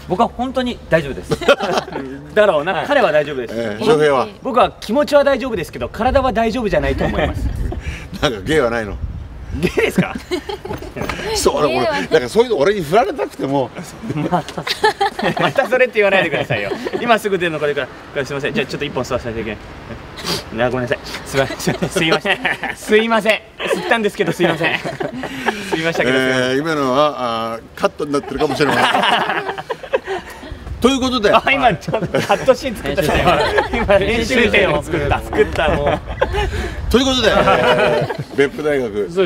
僕は本当に大丈夫です。だろうな、彼は大丈夫です。 翔平は僕は気持ちは大丈夫ですけど、体は大丈夫じゃないと思います。 なんか芸はないの？ ゲイですか？ そう、俺、なんかそういうの俺に振られたくてもまたそれって言わないでくださいよ。今すぐ出るのこれから。すみません。じゃあちょっと一本吸わせていただきます。ごめんなさい。すいません。すいません。吸ったんですけどすいません。吸いましたけど。 今のはカットになってるかもしれません。ということで、 今ちょっとカットシーン作ったじゃない。今練習点を作ったもう。 ということで、別府大学